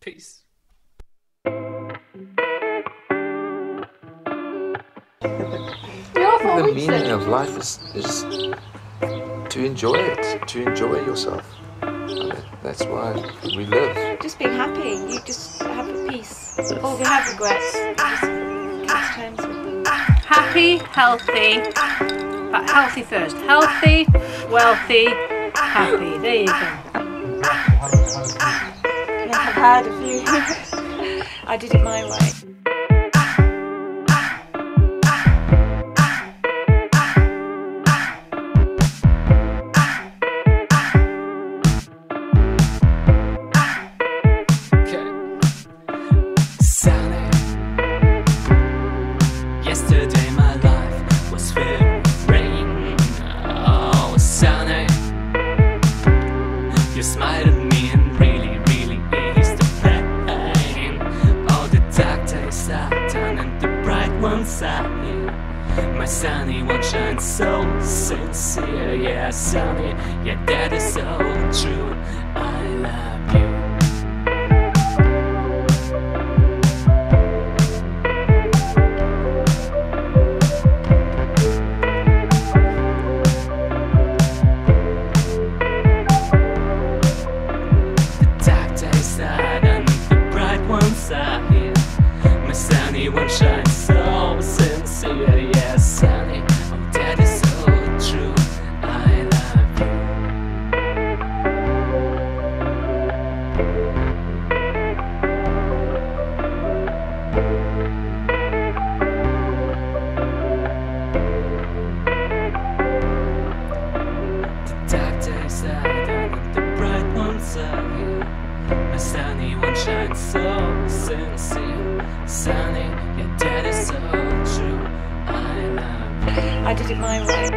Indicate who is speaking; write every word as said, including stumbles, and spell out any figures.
Speaker 1: Peace.
Speaker 2: The meaning of life is, is to enjoy it, to enjoy yourself. I mean, that's why we live.
Speaker 3: Just being happy. You just have a peace. Or we have regrets. Just come to terms with them.
Speaker 4: Happy, healthy, but healthy first. Healthy, wealthy, happy. There you go.
Speaker 3: Yeah, I've had a few. I did it my way.
Speaker 1: Yesterday my life was filled with rain. Oh, sunny. You smiled at me and really, really eased the pain. All the dark days are done and the bright ones are here. My sunny one shines so sincere. Yeah, sunny, yeah, that is so true. I love you. My sunny one shines so sincere. Yeah, sunny, oh that is so true. I love you. The dark days are done and the bright ones are here. My sunny one shines so sincere. Sunny, yeah, that is so true. I love you.
Speaker 3: I did it my way.